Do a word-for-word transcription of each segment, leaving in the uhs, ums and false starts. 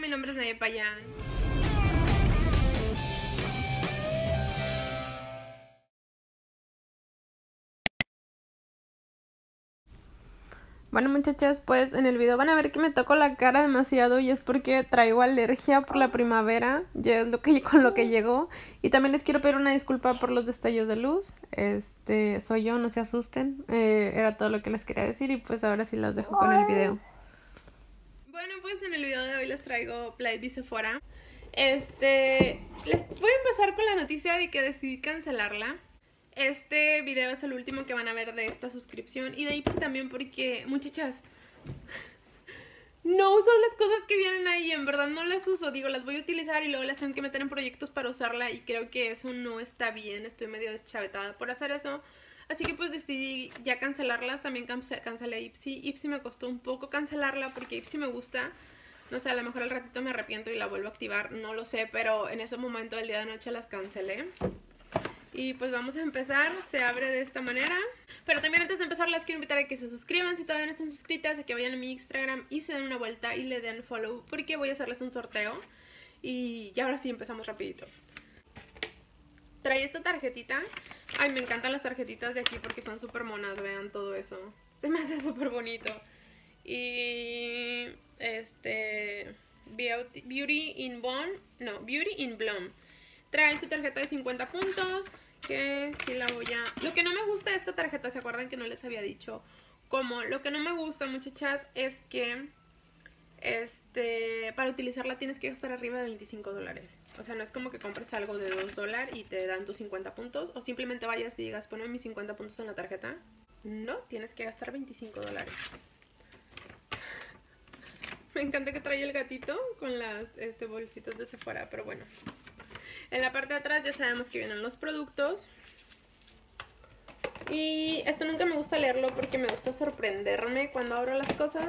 mi nombre es Nadia Payán. Bueno, muchachas, pues en el video van a ver que me toco la cara demasiado y es porque traigo alergia por la primavera, ya es lo que, con lo que llegó. Y también les quiero pedir una disculpa por los destellos de luz. Este, soy yo, no se asusten. Eh, era todo lo que les quería decir y pues ahora sí las dejo con el video. Bueno, pues en el video de hoy les traigo Play Sephora. Este, les voy a empezar con la noticia de que decidí cancelarla. Este video es el último que van a ver de esta suscripción y de Ipsy también porque, muchachas, no uso las cosas que vienen ahí, en verdad no las uso, digo, las voy a utilizar y luego las tengo que meter en proyectos para usarla y creo que eso no está bien, estoy medio deschavetada por hacer eso. Así que pues decidí ya cancelarlas, también cance cancelé Ipsy. Ipsy me costó un poco cancelarla porque Ipsy me gusta. No sé, a lo mejor al ratito me arrepiento y la vuelvo a activar, no lo sé, pero en ese momento del día de noche las cancelé. Y pues vamos a empezar, se abre de esta manera. Pero también antes de empezar las quiero invitar a que se suscriban si todavía no están suscritas, a que vayan a mi Instagram y se den una vuelta y le den follow porque voy a hacerles un sorteo. Y ya ahora sí empezamos rapidito. Trae esta tarjetita. Ay, me encantan las tarjetitas de aquí porque son súper monas, vean todo eso. Se me hace súper bonito. Y este Beauty in Bloom, no, Beauty in Bloom. Trae su tarjeta de cincuenta puntos, que sí la voy a... Lo que no me gusta de esta tarjeta, ¿se acuerdan que no les había dicho cómo? Lo que no me gusta, muchachas, es que este para utilizarla tienes que gastar arriba de veinticinco dólares. O sea, no es como que compres algo de dos dólares y te dan tus cincuenta puntos, o simplemente vayas y digas, ponme mis cincuenta puntos en la tarjeta. No, tienes que gastar veinticinco dólares. Me encanta que trae el gatito con las este, bolsitas de Sephora, pero bueno. En la parte de atrás ya sabemos que vienen los productos. Y esto nunca me gusta leerlo porque me gusta sorprenderme cuando abro las cosas.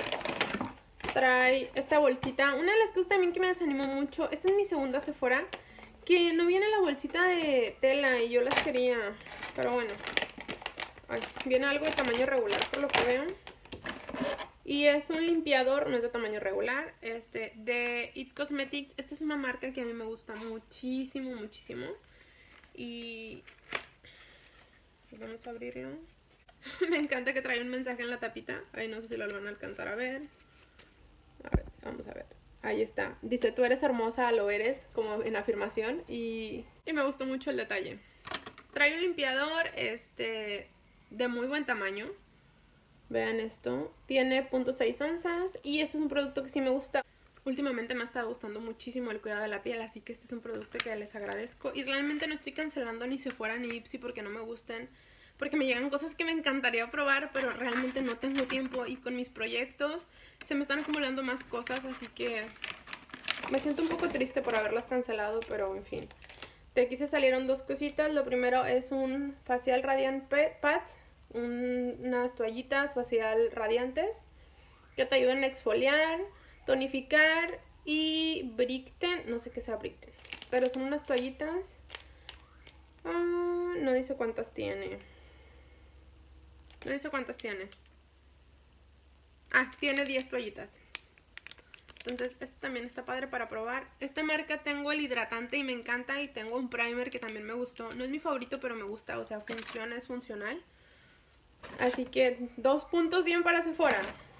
Trae esta bolsita. Una de las cosas también que me desanimó mucho, esta es mi segunda Sephora, que no viene la bolsita de tela y yo las quería. Pero bueno. Ay, viene algo de tamaño regular por lo que veo. Y es un limpiador, no es de tamaño regular, este, de It Cosmetics. Esta es una marca que a mí me gusta muchísimo, muchísimo. Y vamos a abrirlo. Me encanta que trae un mensaje en la tapita. Ay, no sé si lo van a alcanzar a ver. A ver, vamos a ver. Ahí está. Dice, tú eres hermosa, lo eres, como en afirmación. Y, y me gustó mucho el detalle. Trae un limpiador, este, de muy buen tamaño. Vean esto, tiene punto seis onzas y este es un producto que sí me gusta. Últimamente me ha estado gustando muchísimo el cuidado de la piel, así que este es un producto que les agradezco. Y realmente no estoy cancelando ni Sephora ni Ipsy porque no me gusten, porque me llegan cosas que me encantaría probar, pero realmente no tengo tiempo y con mis proyectos se me están acumulando más cosas, así que me siento un poco triste por haberlas cancelado, pero en fin. De aquí se salieron dos cositas. Lo primero es un facial Radiant Pads, unas toallitas facial radiantes que te ayudan a exfoliar, tonificar y Bricten, no sé qué sea Bricten, pero son unas toallitas. Ah, no dice cuántas tiene. No dice cuántas tiene. Ah, tiene diez toallitas. Entonces esto también está padre para probar. Esta marca tengo el hidratante y me encanta, y tengo un primer que también me gustó. No es mi favorito, pero me gusta, o sea, funciona, es funcional. Así que dos puntos bien para Sephora.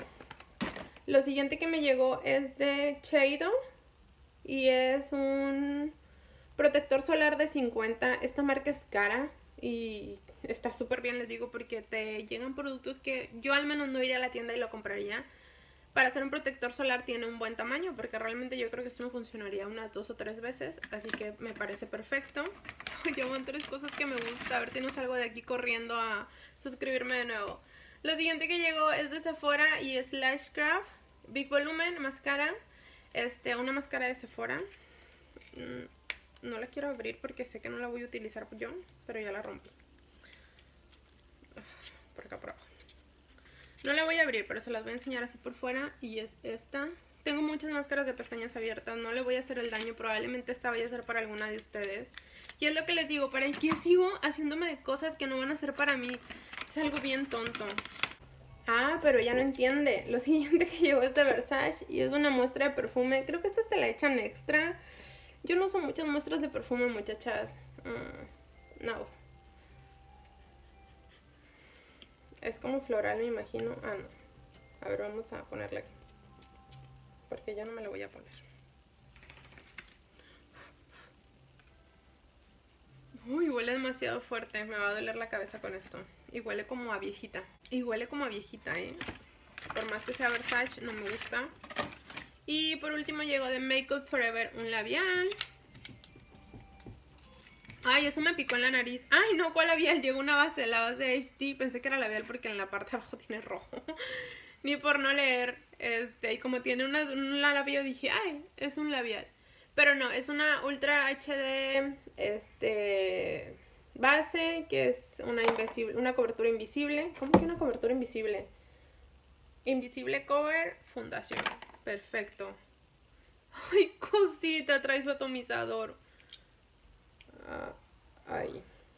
Lo siguiente que me llegó es de Shado y es un protector solar de cincuenta. Esta marca es cara y está súper bien, les digo, porque te llegan productos que yo al menos no iría a la tienda y lo compraría. Para hacer un protector solar tiene un buen tamaño, porque realmente yo creo que esto me funcionaría unas dos o tres veces, así que me parece perfecto. Llevan tres cosas que me gusta, a ver si no salgo de aquí corriendo a suscribirme de nuevo. Lo siguiente que llegó es de Sephora y es Lashcraft Big Volumen Máscara, este, una máscara de Sephora. No la quiero abrir porque sé que no la voy a utilizar yo, pero ya la rompí. Por acá por abajo. No la voy a abrir, pero se las voy a enseñar así por fuera. Y es esta. Tengo muchas máscaras de pestañas abiertas. No le voy a hacer el daño. Probablemente esta vaya a ser para alguna de ustedes. Y es lo que les digo. ¿Para qué sigo haciéndome de cosas que no van a ser para mí? Es algo bien tonto. Ah, pero ella no entiende. Lo siguiente que llegó es de Versace y es una muestra de perfume. Creo que estas te la echan extra. Yo no uso muchas muestras de perfume, muchachas. Mm, no. Es como floral, me imagino. Ah, no. A ver, vamos a ponerla aquí. Porque yo no me la voy a poner. Uy, huele demasiado fuerte. Me va a doler la cabeza con esto. Y huele como a viejita. Y huele como a viejita, ¿eh? Por más que sea Versace, no me gusta. Y por último llegó de Make Up Forever un labial. Ay, eso me picó en la nariz. Ay, no, ¿cuál labial? Llegó una base, la base H D. Pensé que era labial porque en la parte de abajo tiene rojo. Ni por no leer. Este, y como tiene una, un labial, dije, ay, es un labial. Pero no, es una Ultra H D este, base, que es una, invisible, una cobertura invisible. ¿Cómo que una cobertura invisible? Invisible Cover Fundación. Perfecto. Ay, cosita, trae su atomizador. Uh, ay.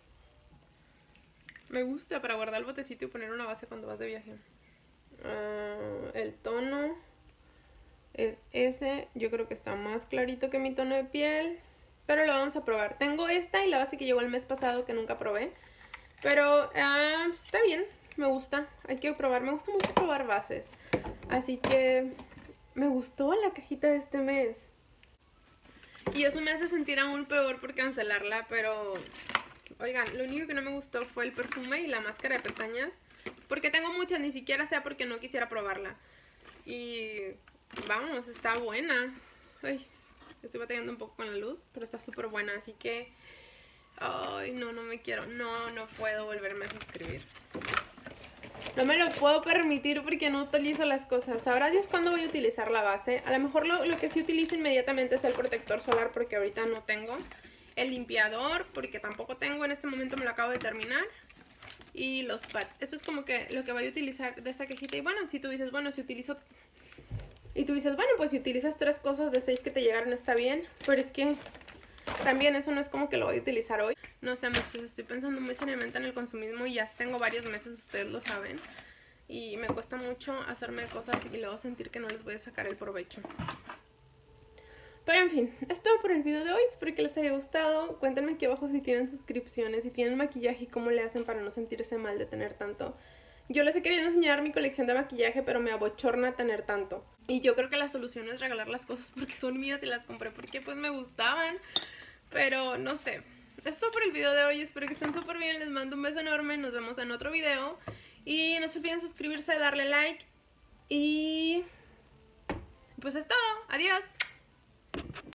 Me gusta para guardar el botecito y poner una base cuando vas de viaje. Uh, el tono es ese. Yo creo que está más clarito que mi tono de piel, pero lo vamos a probar. Tengo esta y la base que llegó el mes pasado que nunca probé, pero uh, está bien, me gusta. Hay que probar, me gusta mucho probar bases, así que me gustó la cajita de este mes. Y eso me hace sentir aún peor por cancelarla, pero oigan, lo único que no me gustó fue el perfume y la máscara de pestañas, porque tengo muchas, ni siquiera sea porque no quisiera probarla. Y vamos, está buena. Ay, estoy batallando un poco con la luz, pero está súper buena, así que ay, no, no me quiero, no, no puedo volverme a suscribir. No me lo puedo permitir porque no utilizo las cosas. Sabrá Dios cuándo voy a utilizar la base. A lo mejor lo, lo que sí utilizo inmediatamente es el protector solar, porque ahorita no tengo. El limpiador, porque tampoco tengo. En este momento me lo acabo de terminar. Y los pads. Eso es como que lo que voy a utilizar de esa cajita. Y bueno, si tú dices, bueno, si utilizo... Y tú dices, bueno, pues si utilizas tres cosas de seis que te llegaron está bien. Pero es que también eso no es como que lo voy a utilizar hoy. No sé, muchachos, estoy pensando muy seriamente en el consumismo y ya tengo varios meses, ustedes lo saben. Y me cuesta mucho hacerme cosas y luego sentir que no les voy a sacar el provecho. Pero en fin, es todo por el video de hoy. Espero que les haya gustado. Cuéntenme aquí abajo si tienen suscripciones, si tienen maquillaje y cómo le hacen para no sentirse mal de tener tanto. Yo les he querido enseñar mi colección de maquillaje, pero me abochorna tener tanto. Y yo creo que la solución es regalar las cosas porque son mías y las compré porque pues me gustaban. Pero no sé. Es todo por el video de hoy. Espero que estén súper bien. Les mando un beso enorme. Nos vemos en otro video. Y no se olviden suscribirse, darle like. Y pues es todo. Adiós.